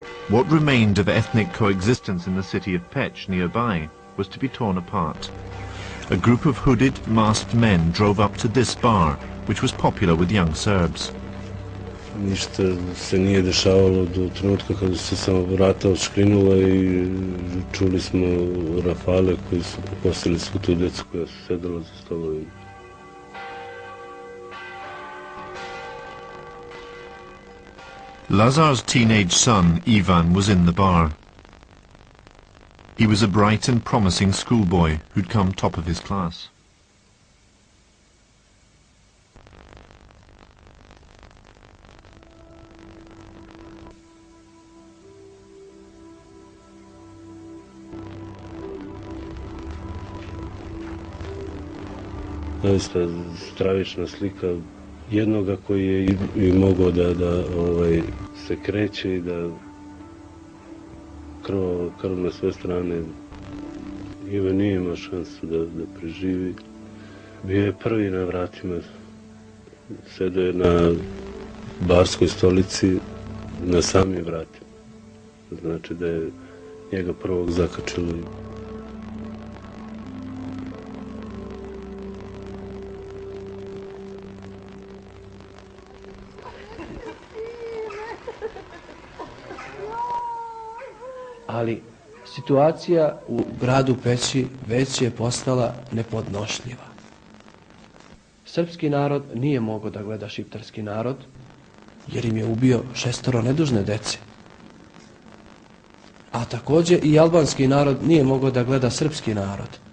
What remained of ethnic coexistence in the city of Peć nearby was to be torn apart. A group of hooded, masked men drove up to this bar, which was popular with young Serbs. Ništa se nije dešavalo do trenutka kada se samo vrata odškrinula i čuli smo rafale koji su pokosili svu tu decu koja su sedela za stolovima. Lazar's teenage son, Ivan, was in the bar. He was a bright and promising schoolboy who'd come top of his class. Zaista stravična slika jednoga koji je i mogao da se kreće i da krv na sve strane. Ivan nije imao šansu da preživi. Bio je prvi na vratima. Sedao je na barskoj stolici na samim vratima. Znači da je njega prvog zakačilo. Ali situacija u gradu Peći već je postala nepodnošljiva. Srpski narod nije mogao da gleda šiptarski narod, jer im je ubio 6 nedužne dece. A također i albanski narod nije mogao da gleda srpski narod,